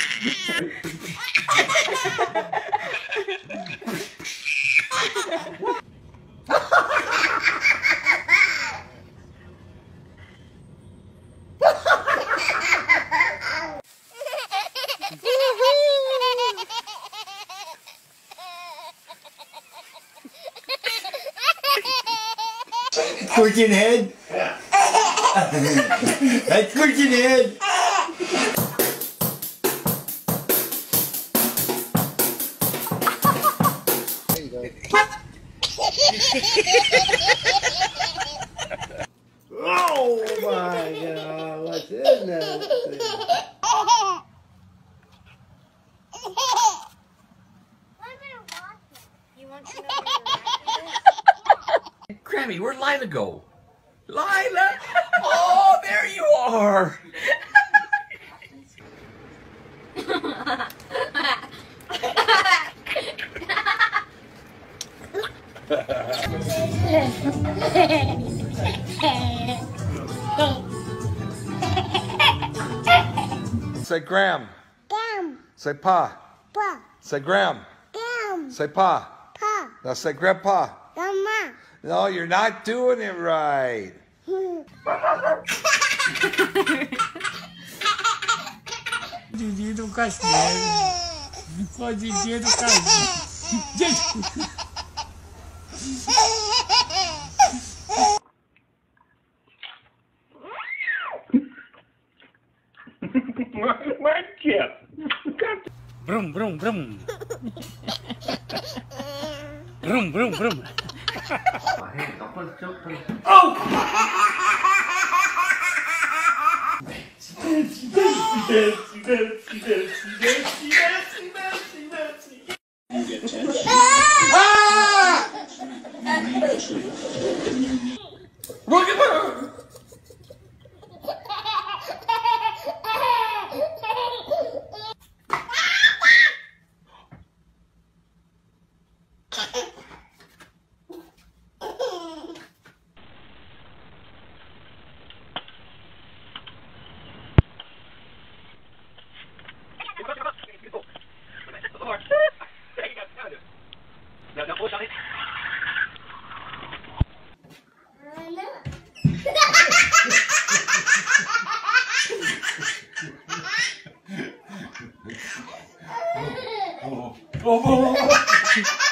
Squirting head? That's squirting head! Oh my God, what's in that thing? You want to know where you're at? Grammy, where'd Lila go? Lila! Oh, there you are! Say Gram. Gam. Say Pa. Pa. Say Gram. Gam. Say Pa. Pa. Now say Grandpa. Grandma. No, you're not doing it right. Dia do castelo. Pode dia do castelo. My kid. Brum, brum, brum. Brum, brum, brum. Oh.